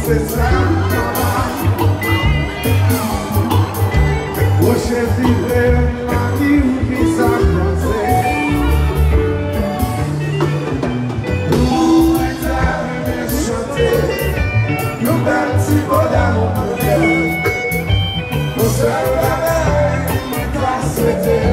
c'est ça. Prochain hiver, la vie qui s'avance. Pour être chanter, nous bâtis au d'amour pour cœur. Au seul réveil, mais toi souhaiter.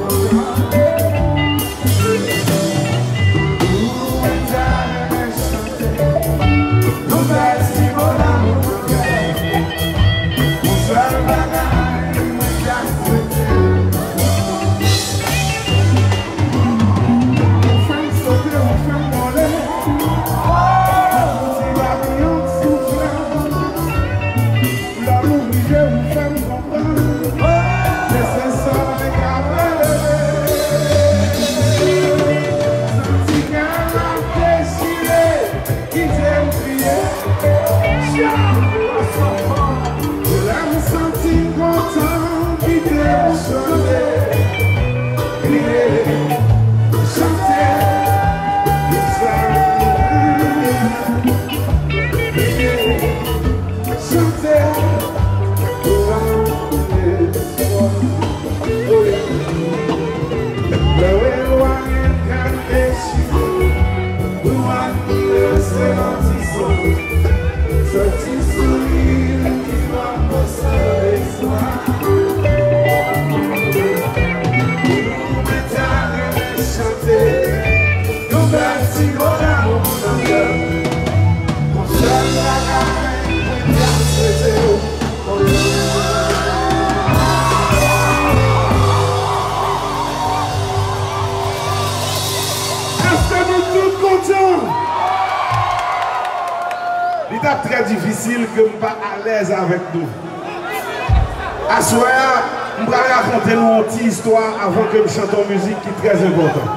C'est très difficile que je ne sois pas à l'aise avec nous. À ce moment-là, je vais raconter une petite histoire avant que je chante en musique qui est très importante.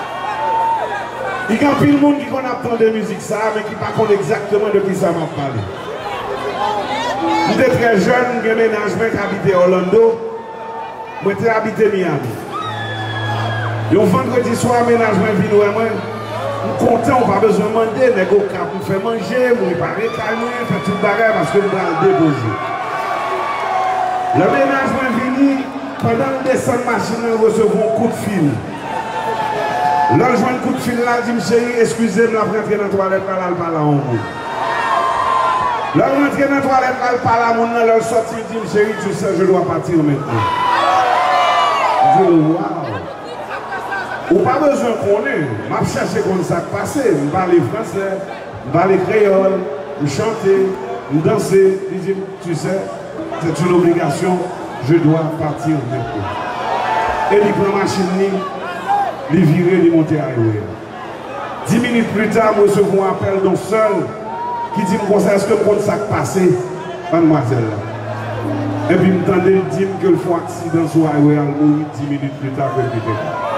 Il y a plein de monde qui connaît tant de musique ça, mais qui ne connaît pas exactement de qui ça m'a parlé. J'étais très jeune, j'ai ménagement qui habitait Orlando, j'étais habité Miami. Et au vendredi soir, ménagement vino et moi. Content, on n'a pas besoin de demander, mais on fait manger, on ne pas réclamer, on fait tout le bagage parce que on va le déposer. Le ménagement est fini, pendant le descente machine, on recevons un coup de fil. Là, je vois un coup de fil là, je dis, chérie, excusez-moi, je vais rentrer dans la toilette, là, je parle en haut. Là, je rentre dans la toilette, là, je parle à mon nom, là, je sorti, je dis, chérie, tu sais, je dois partir maintenant. Je dis, waouh. Ou pas besoin qu'on ait, je cherche comme ça passé, je parle français, je parle créole, je chante, je danse, je dis, tu sais, c'est une obligation, je dois partir maintenant. Et il prend la machine, il vire, il monte à l'aéroport. 10 minutes plus tard, je reçois un appel d'un seul qui dit, est-ce que je ça passé, mademoiselle. Et puis, je me dit que le fois accident sur l'aéroport, il mourit 10 minutes plus tard que le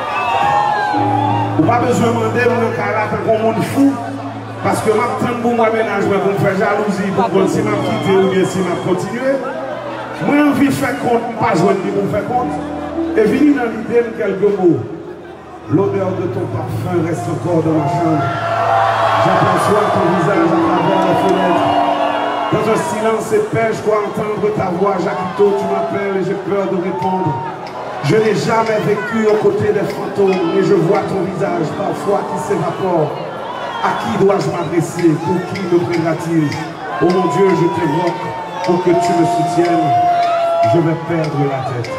ou pas besoin de demander dans cas là tant qu'on monde fou parce que m'attend pour moi ménagement pour me faire jalousie pour voir si m'a quitté ou bien si m'a continué. Moi envie de faire compte, pas joindre pour me faire compte. Et venir dans l'idée de quelques mots. L'odeur de ton parfum reste encore dans ma chambre. J'aperçois ton visage à travers la fenêtre. Dans un silence épais, je crois entendre ta voix. Jacquito, tu m'appelles et j'ai peur de répondre. Je n'ai jamais vécu aux côtés des fantômes, mais je vois ton visage parfois qui s'évapore. À qui dois-je m'adresser? Pour qui me priera-t-il? Oh mon Dieu, je t'évoque pour que tu me soutiennes. Je vais perdre la tête.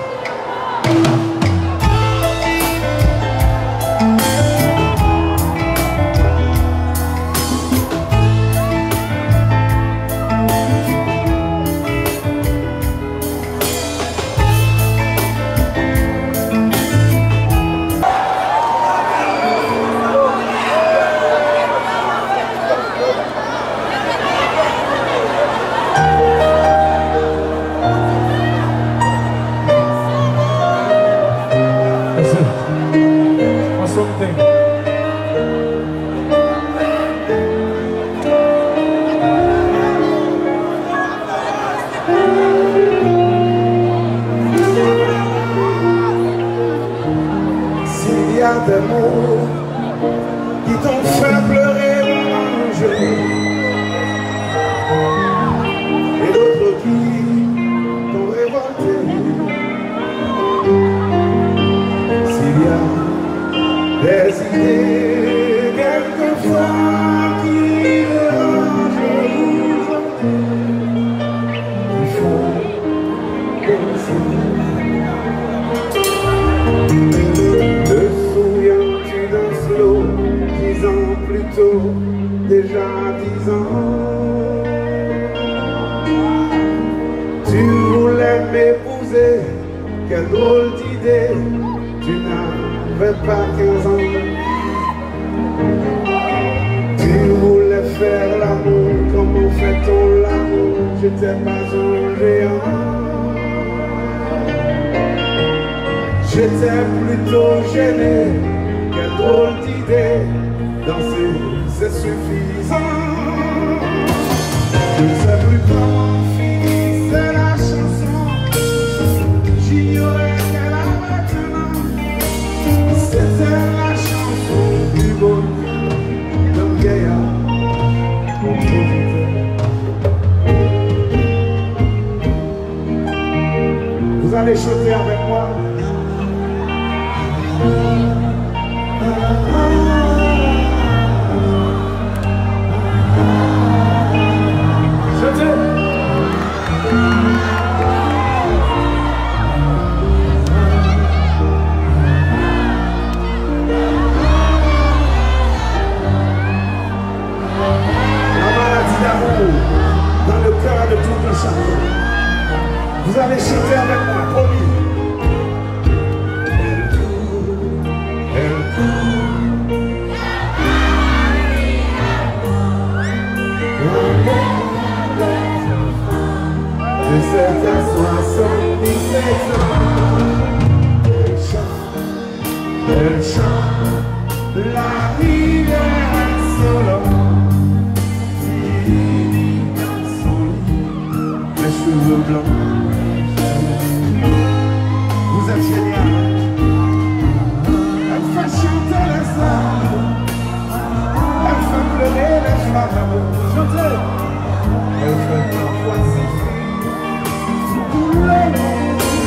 déjà 10 ans. Tu voulais m'épouser, quelle drôle d'idée, tu n'avais pas 15 ans. Tu voulais faire l'amour, comment fait-on l'amour, j'étais pas un géant. J'étais plutôt gêné, quelle drôle d'idée, danser c'est suffisant. Je ne sais plus comment finissait la chanson, j'ignorais qu'elle a maintenant. C'était la chanson du bonheur d'un vieillard compositeur. Vous allez chanter avec moi. Dans le cœur de tout un chacun. Vous allez chanter avec moi, promis. Elle court, de 7 à 77 ans. Elle chante la rivière solo. Cheveux blancs, vous êtes génial. Elle fait chanter les âmes, elle fait pleurer les femmes. Chantez. Elle fait parfois siffler tout le monde.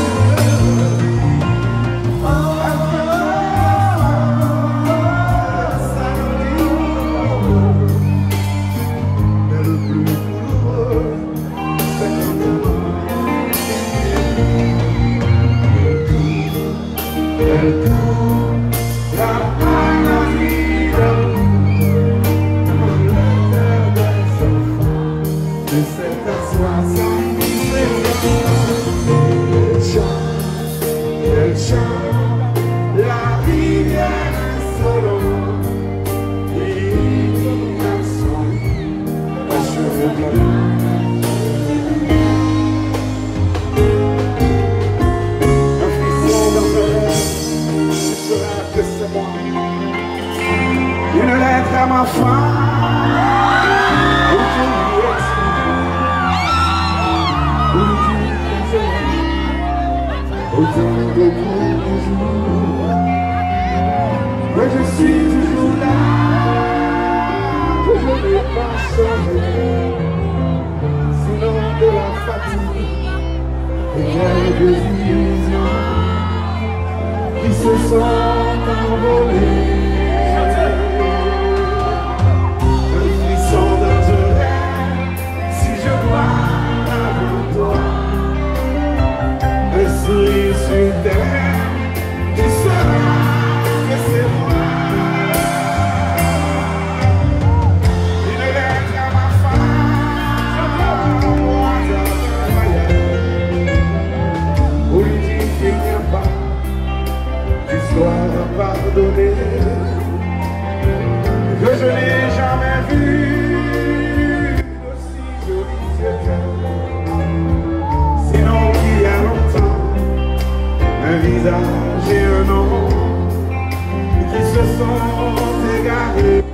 Elle chante la rivière solo. Il a son cheveux blancs. Un frisson dans le rêve, tu sauras que c'est moi. Une lettre à ma femme, où tu lui expliques, où tu autant de jours, mais je suis toujours là, que je n'ai pas changé, sinon de la fatigue et quelques illusions qui se sont envolées. Un frisson dans un rêve, si je parle avant toi. Un sourire sur tes lèvres, tu sauras que c'est moi. Une lettre à ma femme, moi dans un voyage, où lui dit qu'il n'y a pas d'histoire à pardonner, que je n'ai jamais vu d'aussi jolis yeux. Sinon qu'il y a longtemps, un visage et un nom qui se sont égarés.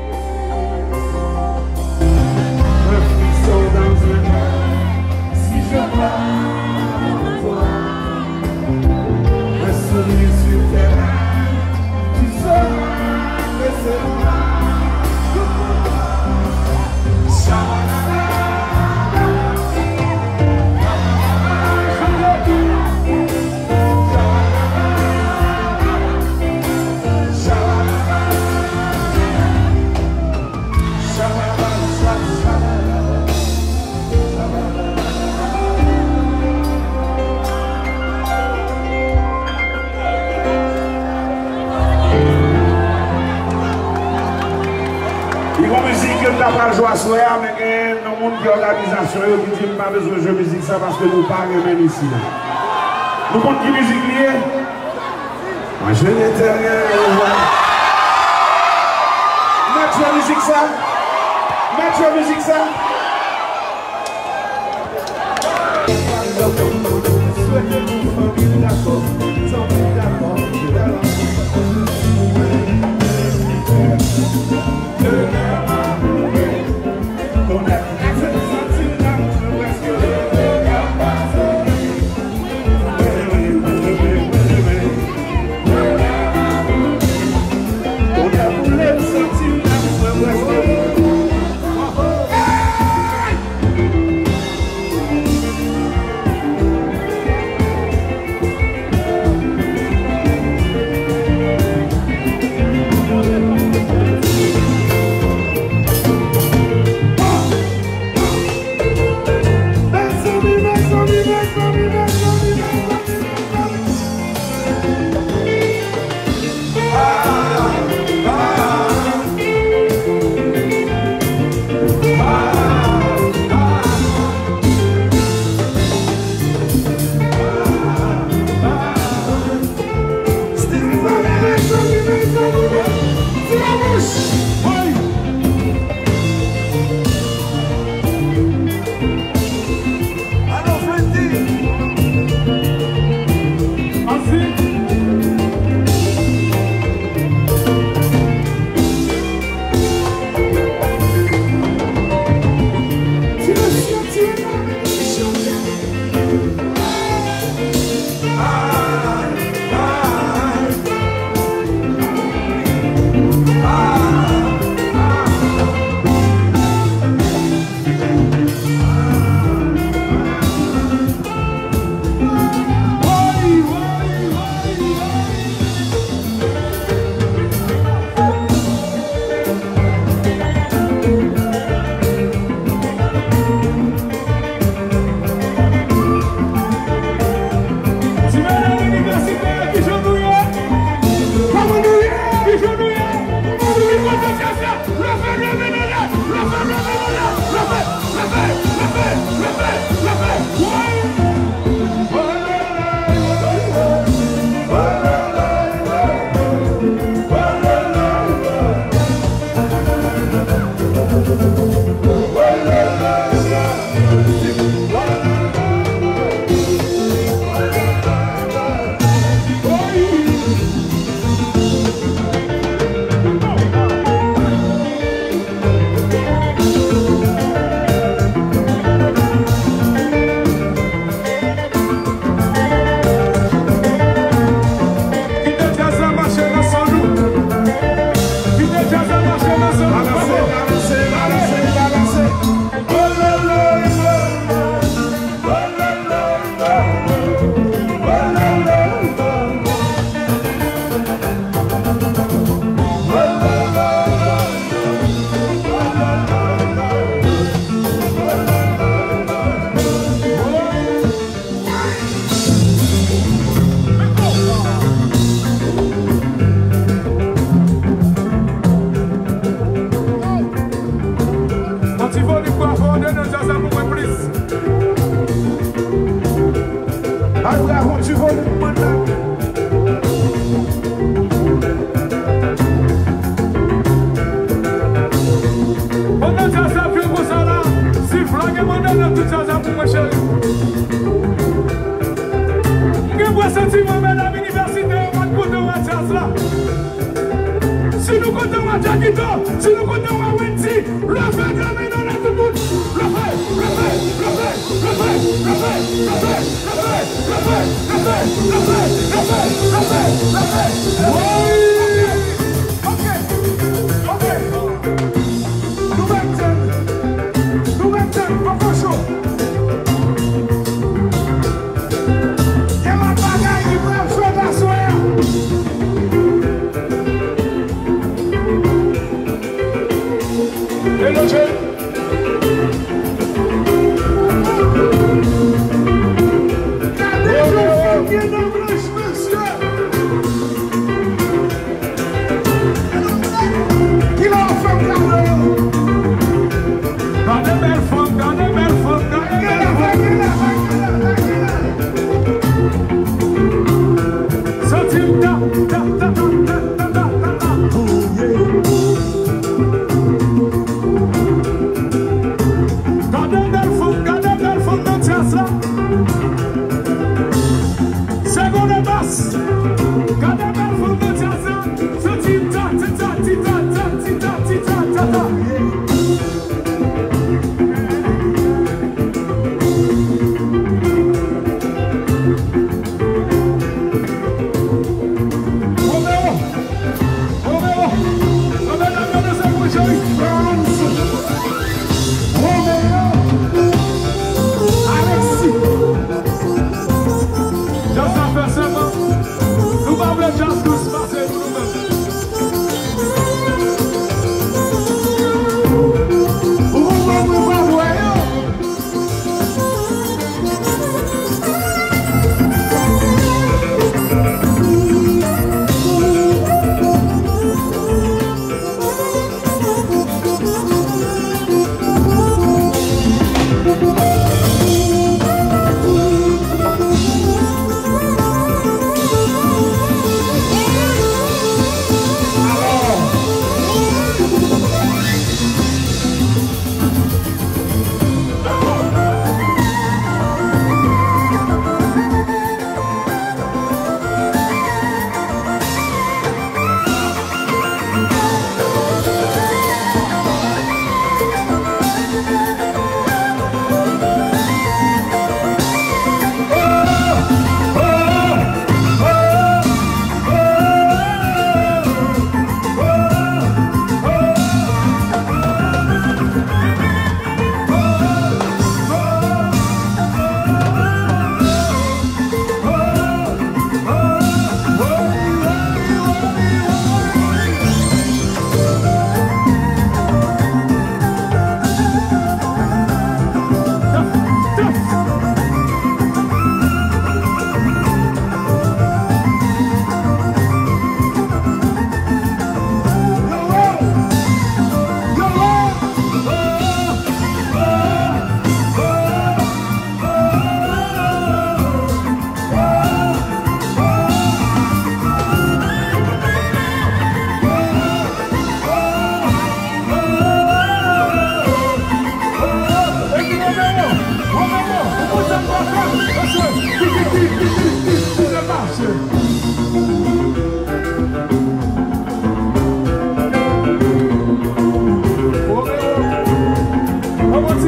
Un frisson dans un cœur, si je parle avant toi. Un sourire sur tes lèvres, tu sauras que c'est moi. musique que nous avons joué à soir, mais il y a un monde qui organisation qui dit que pas besoin de jouer musique ça parce que nous ne parlons même ici. Nous comptons qui musique liée. Moi je n'étais rien. Mettre la musique ça. Mettre la musique ça. Souhaitez-vous famille d'accord, sans d'accord. Hello,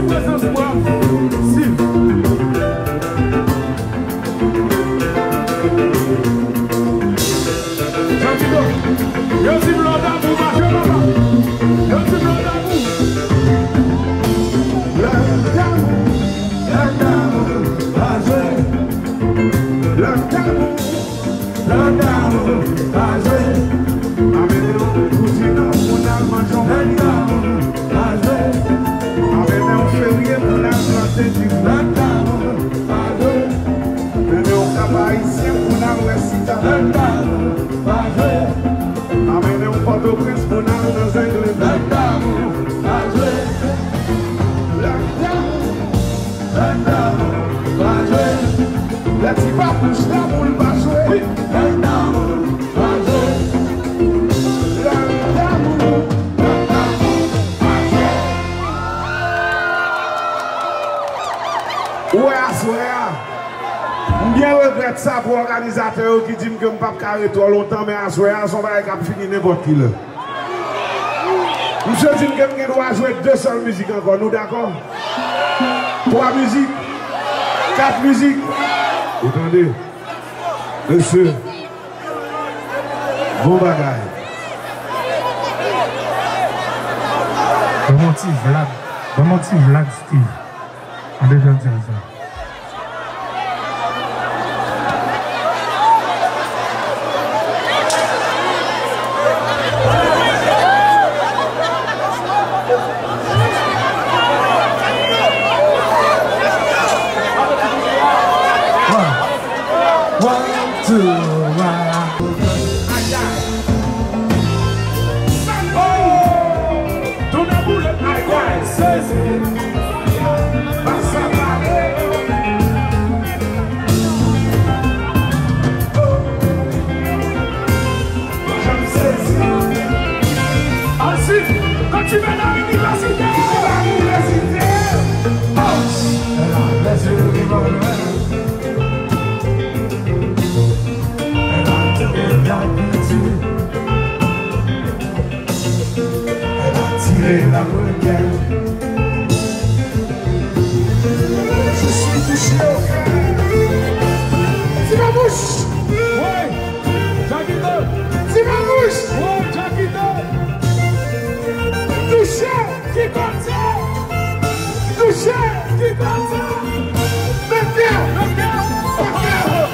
Ça pour organisateur qui dit que je ne peux pas carrer trop longtemps, mais à soir, on va finir n'importe qui là. Monsieur dit que je dois jouer 2 seules musiques encore, nous d'accord? 3 musiques, 4 musiques. Vous entendez? Monsieur, bon bagaille. Bon petit Vlad Steve. On déjà dit ça. La regain. Je suis touché au cœur. C'est ma bouche. Ouais, Jackito. C'est ma bouche. Ouais, Jackito. Touché, qui compte. Touché, qui compte. Le cœur, le cœur, le cœur.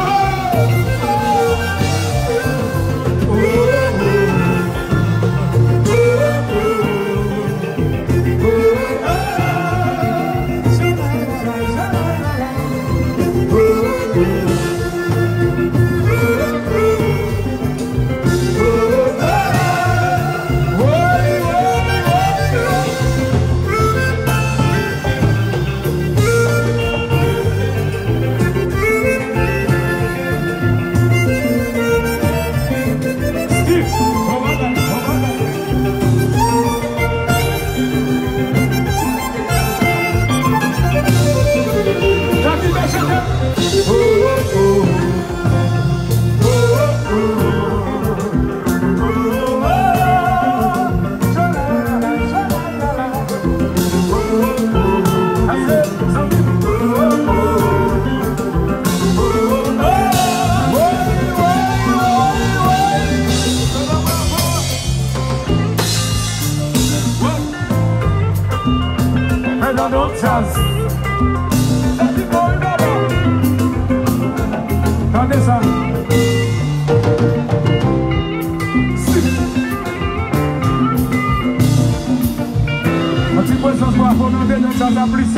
Attendez ça. Un petit peu de sens pour affronter notre sens à plus.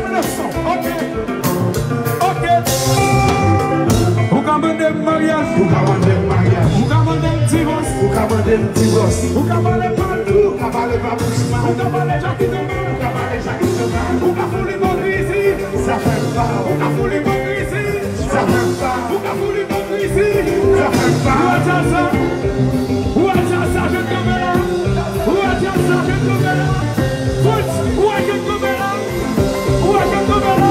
le son. Ok. Vous commandez mariage. Vous commandez mariage. Vous commandez divorce. Vous commandez divorce. Vous commandez partout. Vous commandez babouchement. Vous commandez Jackie Demain. Vous commandez Jackie Demain. Vous commandez l'hypocrisie. Ça fait pas. Vous commandez l'hypocrisie. Ça fait pas. Vous commandez l'hypocrisie. Ça fait pas. Où est-ce ça? Où est-ce ça? Je tombe là. Où est-ce ça? Je tombe là. Où est-ce que je tombe là? Où est-ce que je tombe là?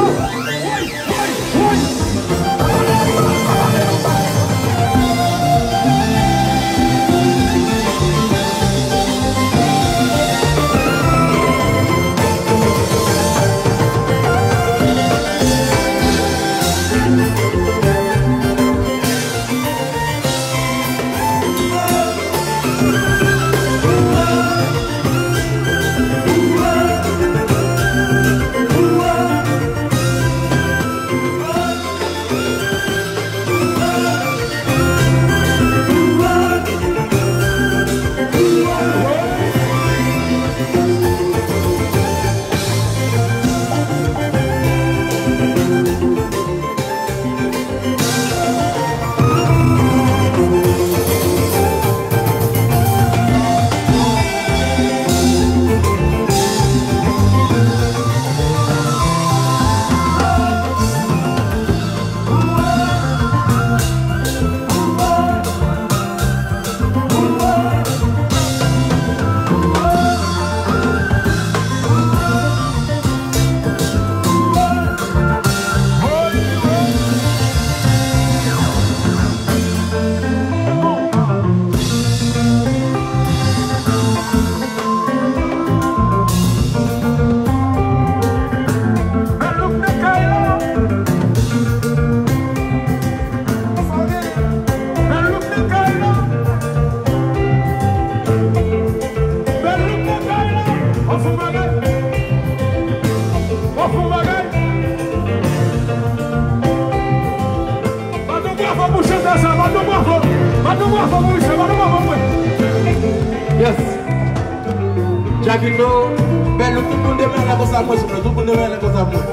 Yes. Jackie, no. Ben, tout le monde demande la cosa moi, tout le monde demande la cosa moi.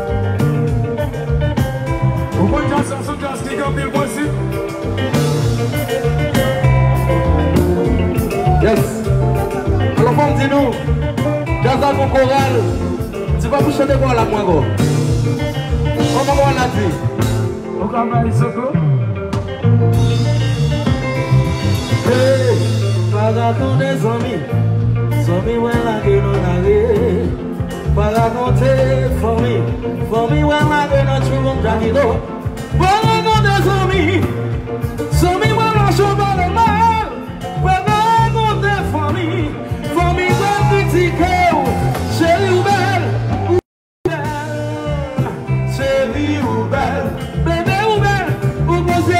Vous pouvez dire ça, c'est just kick up your voice. Yes. Alors, comme dis-nous, jazz à mon choral, tu vas vous chanter quoi là, moi, go? Comment on a dit? Au travail, Soko. Hey, para tous des amis ouais la gueule on arrive. Para compter for me ouais la gueule on trouve Jackie-Do. Para compter amis ouais la chose dans le mal. Para compter for me ouais petit cœur, chérie ou belle, chérie ou belle, bébé ou belle, ou posez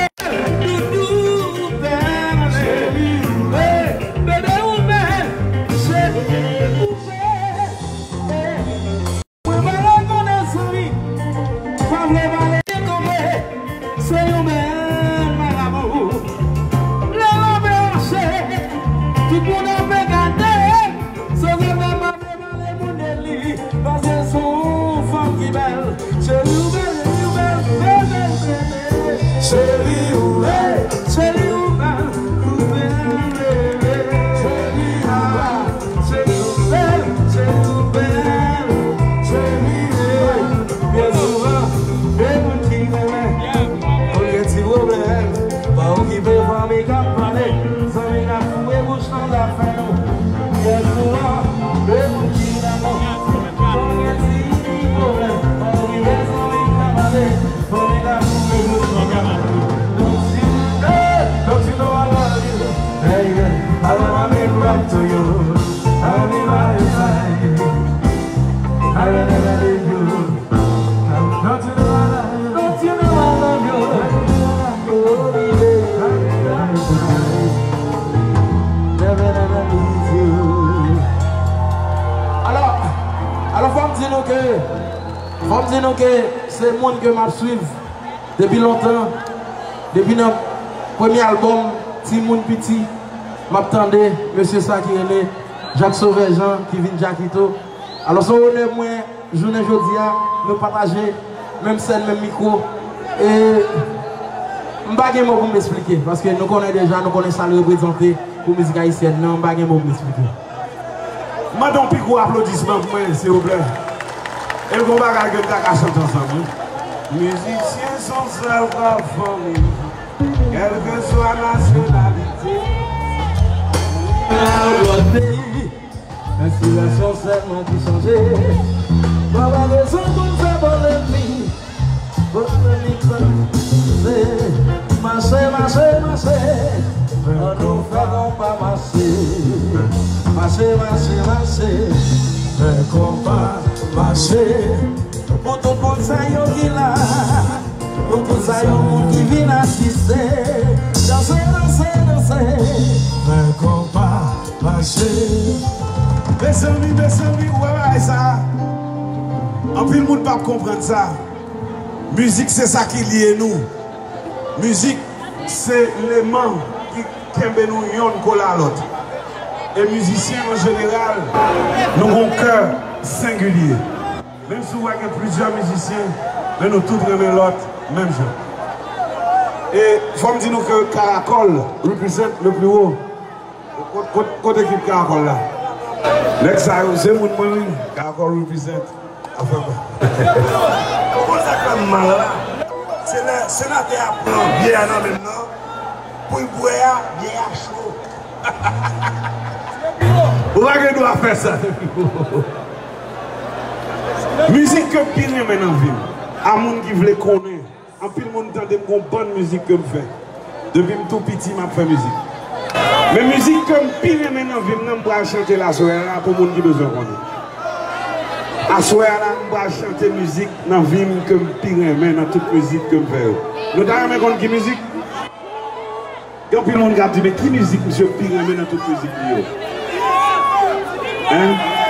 Faut dire que c'est le monde que m'a suivi depuis longtemps, depuis notre premier album, Ti Moun Petit, m'attendais, monsieur ça qui est né, Jacques Sauvé Jean, qui vient Jacquito. Alors, son honneur, moi, journée aujourd'hui, nous partager même scène, même micro. Et je ne sais pas pour m'expliquer, parce que nous connaissons déjà, nous connaissons ça le représenter pour la musique haïtienne. Non, je ne sais pas pour m'expliquer. Madame Pico, applaudissements pour moi, s'il vous plaît. Et le combat que nous avons chanté ensemble. Musiciens sont seuls par famille, quelle que soit la nationalité. Notre pays, l'inspiration seulement qui changeait. Pas de raison pour faire polémique. Polémique, c'est marcher, marcher, marcher. On nous ferons pas marcher. Marcher, marcher, marcher. Mais qu'on va marcher. Pour tout le monde, ça y est, qui là. Pour tout ça, y est, qui vient assister. Danser, danser, danser. Mais qu'on va marcher. Mes amis, ouais, ça. En plus, le monde ne peut pas comprendre ça. Musique, c'est ça qui lie nous. Musique, c'est l'aimant qui nous yon colle à l'autre. Et musiciens en général, nous avons un cœur singulier. Même si vous avez plusieurs musiciens, mais nous tous aimons l'autre, même chose. Et il faut me dire que Caracol représente le plus haut. Côté équipe Caracol là. Next time, c'est mon monde, Caracol représente. Comment ça comme mal là? C'est le sénateur qui prend bien non maintenant. Pour boire, bien chaud. Où est-ce que doit faire ça? Musique que pire maintenant en ville. À monde qui veut connaître. En pile monde entend une bonne musique que je fais. Depuis tout petit, je fais musique. Mais musique comme pire maintenant en ville, je vais chanter la soirée là pour les gens qui besoin de connaître. À soirée là, je vais chanter musique dans la ville comme pire dans toute musique que je fais. Nous avons compte qui musique? Quand puis le monde a dit, mais qui musique, monsieur, pire dans toute musique? Hein?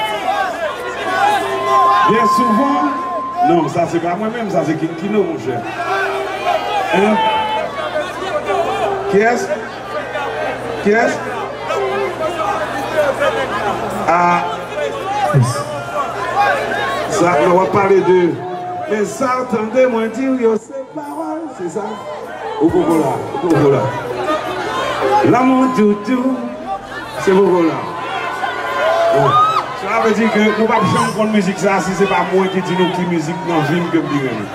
Bien souvent, non, ça c'est pas moi-même, ça c'est Kino, mon cher. Hein? Qui est-ce? Qui est-ce? Ah, ça, on va parler de. Mais ça, attendez-moi dire, c'est parole, c'est ça? Au Bogola, au Bogola. L'amour toutou, c'est Bogola. Bon. Ça veut dire que nous ne pouvons pas chanter de musique ça si ce n'est pas moi qui dis nous qui musique dans la ville que nous disons.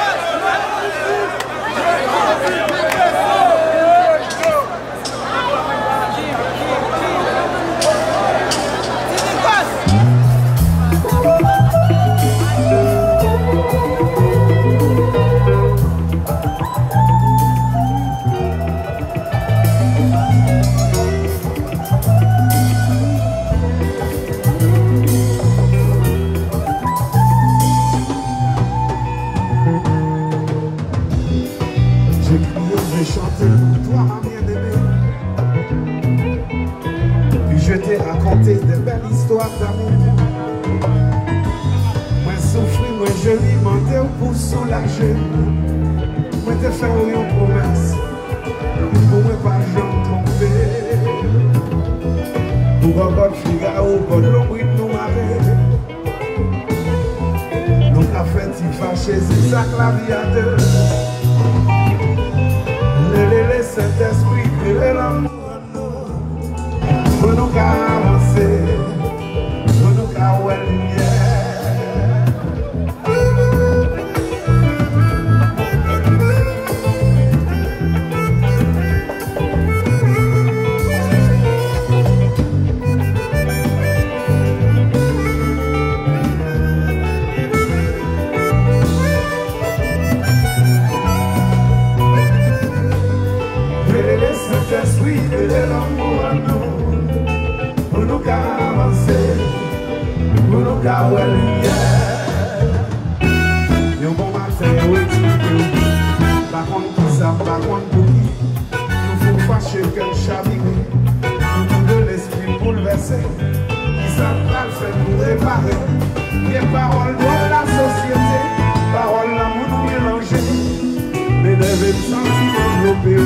Des belles histoires d'amour. Moi souffrir, moi je lui mentais pour soulager. Moi te faire une promesse pour moi pas jamais tromper. Pour un bon Figaro, pour l'ombre nous marrer. Nous qu'a fait si fâché, c'est ça que la vie a deux. Le Saint-Esprit, le l'amour. Pour nous avancer, pour nous voir la Le Saint-Esprit, l'amour à nous. Pour nous avancer, pour nous voir la lumière. Un bon matin, oui, par contre, qui ça, par contre, pour qui nous faut fâcher qu'un chaviré, nous de l'esprit bouleversé, qui ça va faire pour réparer. Les paroles de la société, paroles l'amour nous mélanger, mais devait me sentir développer.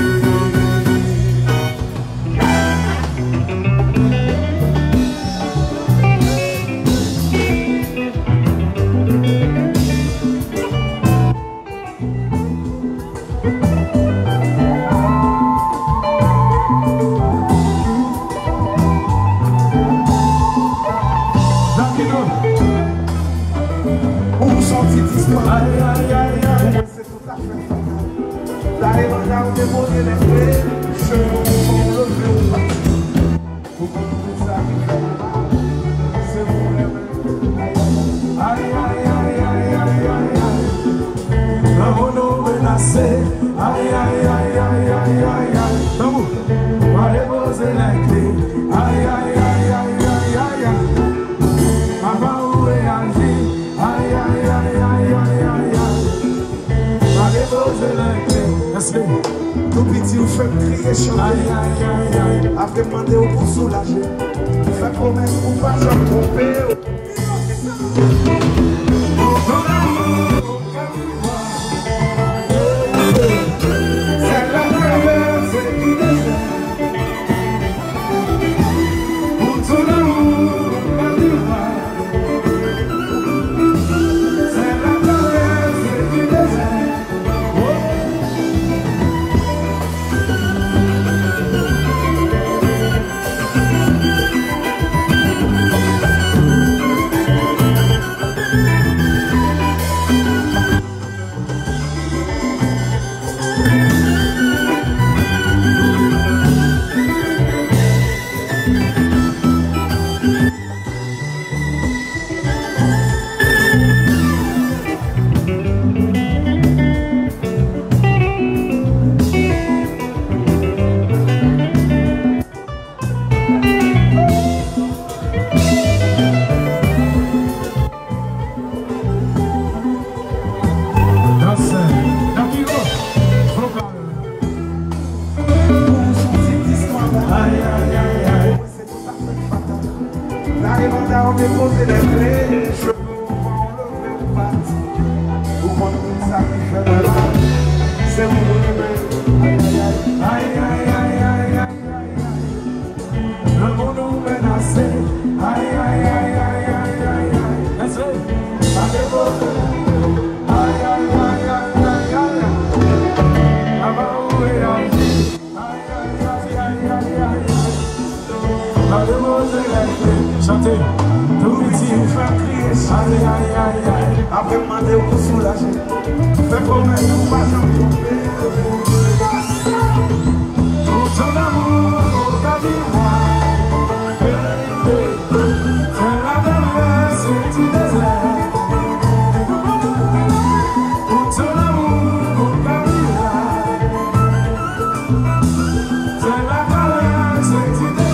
Aïe, aïe, aïe, aïe. C'est tout à fait fatal. T'arrives en train de déposer les clés, cheveux vont lever ou pas. Pour qu'on tout ça qui fait mal, c'est vous même. Aïe, aïe, aïe, aïe, aïe, aïe, aïe. Un mono menacé. Aïe, aïe, aïe, aïe, aïe, aïe, aïe. Vamos. Va déposer la clé. Aïe, aïe, aïe, aïe, aïe, aïe, aïe. Avant où réagir. Aïe, aïe, aïe, aïe, aïe, aïe, aïe. Va déposer la clé. Laisse-le. Tout petit, vous faites crier, chanter. Aïe, aïe, aïe, aïe. Après, demandez au pour soulager. Faites promesse pour pas se tromper. C'est la traversée du désert. Pour ton amour, ma vie. C'est la traversée du désert. On déposer les clés, les cheveux vont enlever ou battre. Pour qu'on tout ça qui fait mal, c'est vous même. Aïe, aïe, aïe, aïe, aïe, aïe. Le monde menacé. Aïe, aïe, aïe, aïe, aïe, aïe, aïe. Laisse-le. Va déposer. Aïe, aïe, aïe, aïe, aïe, aïe. Avant où réagir. Aïe, aïe, aïe, aïe, aïe, aïe. Va déposer la clé. Chantez. Tout petit, vous faites crier, Aïe, aïe, aïe, aïe. après demander au pour soulager. Faites promesse pour pas se tromper. Pour ton amour, pour ta vie, c'est la traversée du désert. Pour ton amour, pour ta vie, c'est la traversée du désert.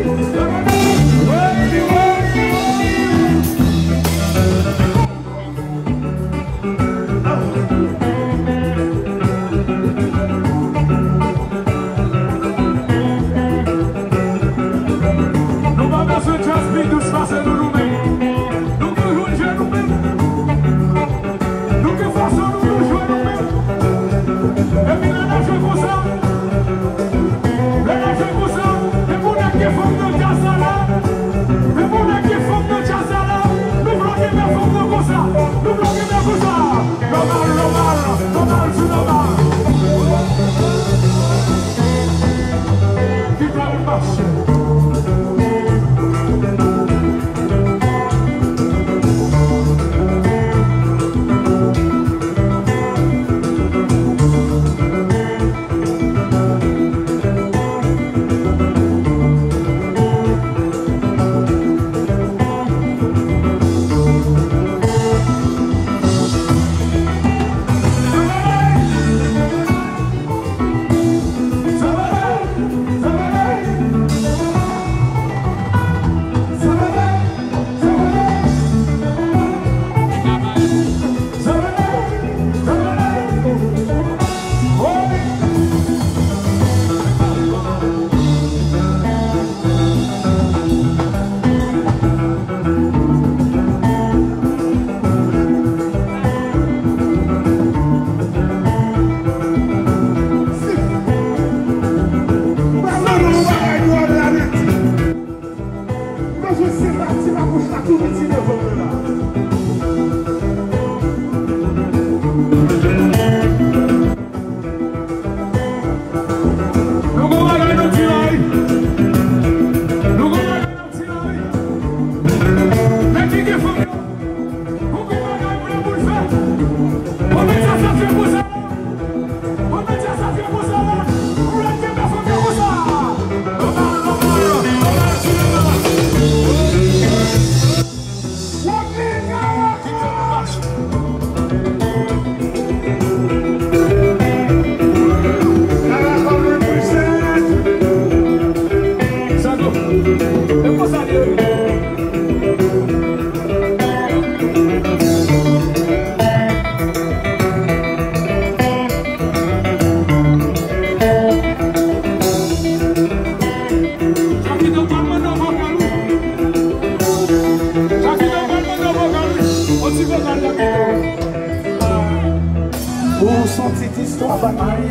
Pour son petite histoire banale,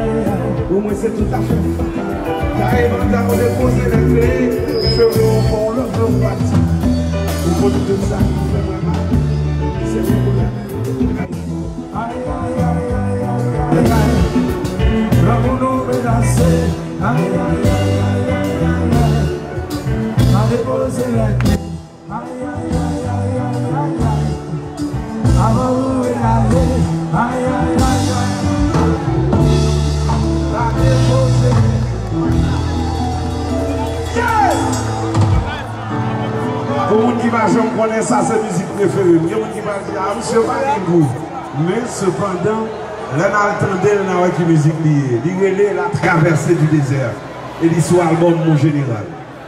au moins c'est tout à fait fatal. T'arrives en temps de poser les clés, cheveux au fond, le feu parti. Au fond de tout ça, qui fait vraiment mal, c'est le problème. Aïe, aïe, aïe, aïe, aïe, aïe, aïe. L'amour menacé. Aïe, aïe, aïe, aïe, aïe, aïe, aïe. A déposé la clé. Aïe, aïe, aïe, aïe, aïe, aïe, aïe. Amour menacé. Aïe, aïe, aïe, aïe. A déposé. Pour les gens qui va jamais connaître ça, c'est musique préférée. Il y a des gens qui va dire, ah, monsieur, pas de goût. Mais cependant, là, on entendait la musique liée. Il y a la traversée du désert. Et l'histoire album, mon général.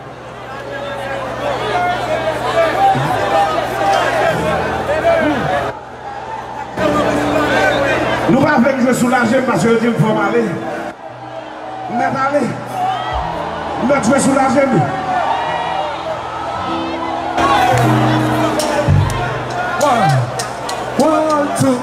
Nous ne pouvons pas jouer soulager parce que je dis qu'il faut aller. Mais allez. Mais tu veux soulager. One, two.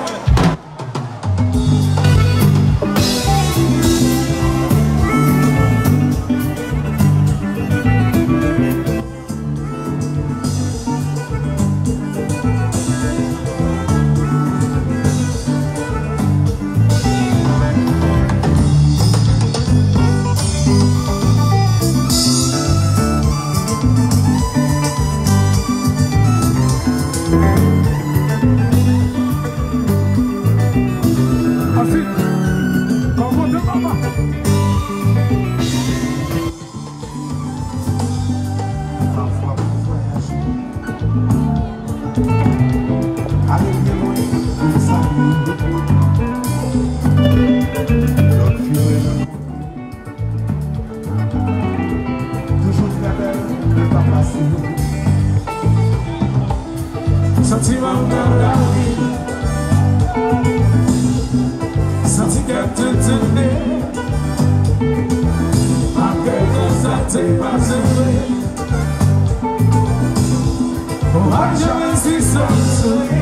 Sentiment dans la vie, senti qu'elle te tenait, malgré que ça t'est pas aimé. On va jamais si sentir.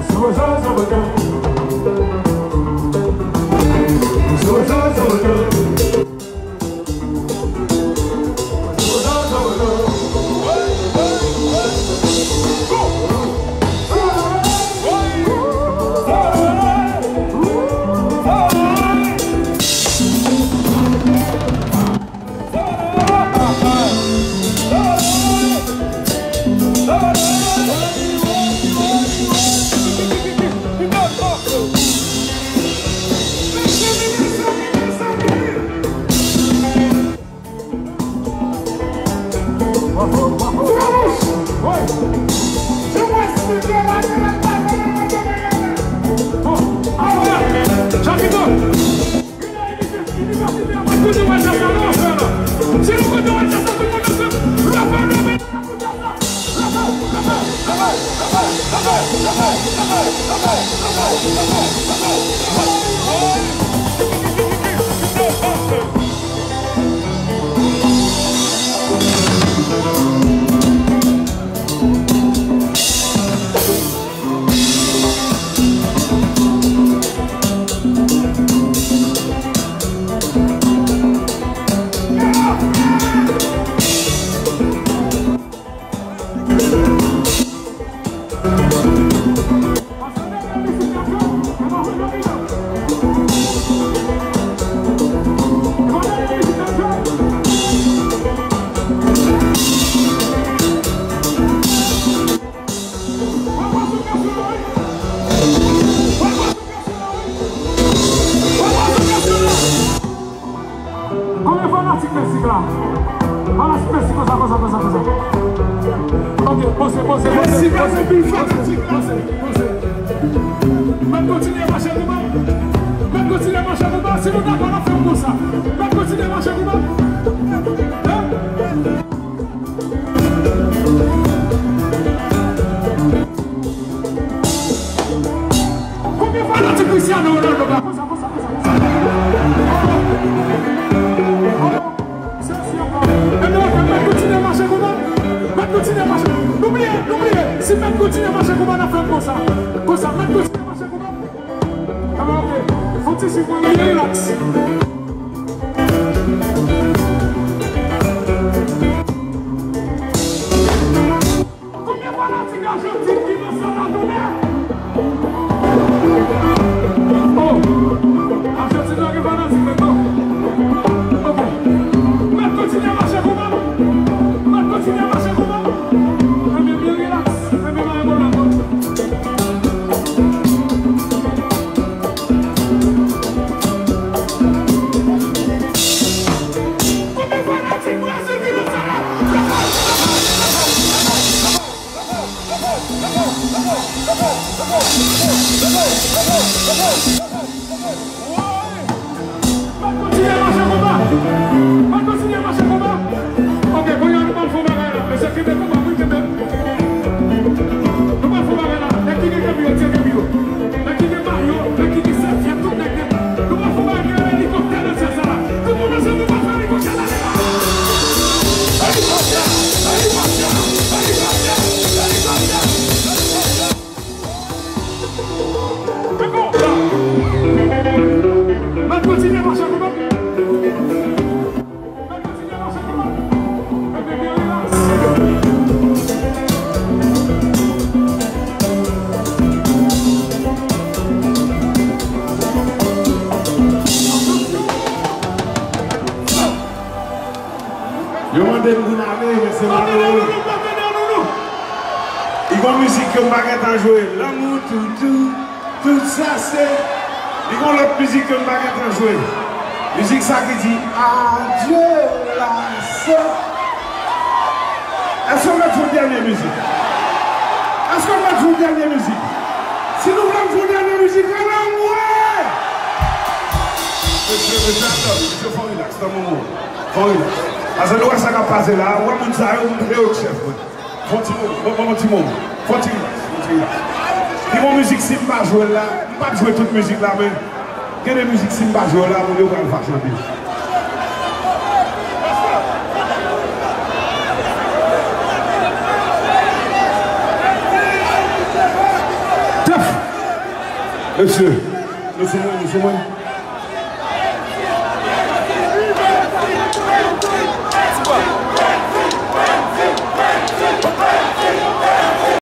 So fanatique Mexique là. Voilà, Mexique, ça. Ok, posez. Même continuer à marcher comme ça. Si nous d'accord, on fait comme ça. Même continuer à marcher comme ça. Combien de fanatiques ici à nous, comme ça. N'oubliez, si même continue à marcher comme on a fait comme ça, même continue à marcher comme ça. Ah bah ok, faut-il s'y prendre relax. Combien de fanatiques argentines qui vont s'en adonner? Oh, Argentine n'a pas fanatique maintenant. Ok, même continue à marcher comme ça. Continue à marcher comme ça. Bien relax. Continue à marcher comme ça. Ok, quand il y a un bon fond derrière, mais c'est que des combats, oui, que des. Comment faut marrer là? La qui est Camilo, tiens Camilo. La qui est Mario, la qui est Seth, il y a tout le monde. Comment faut marrer l'hélicoptère de ça là? Tout le monde sait comment faire l'hélicoptère là. C'est bon, là. Maintenant, continue à marcher comme ça. Je demande de vous aller, mais c'est malheureux. Il y a une musique que je ne vais pas jouer. L'amour, tout ça, c'est. Il y a une autre musique que je ne vais pas jouer. Musique ça qui dit adieu la sœur. Est-ce qu'on va jouer une dernière musique? Est-ce qu'on va jouer une dernière musique? Si nous voulons jouer une dernière musique, alors ouais! Monsieur, faut relax, c'est un moment. Faut relax. Parce que nous, ça va passer là, on va monter ça, on va monter au chef. Continue. Et mon musique, si je ne vais pas jouer là, je ne vais pas jouer toute musique là, mais il y a des musiques, si je ne vais pas jouer là, on va le faire chanter. Monsieur, moi.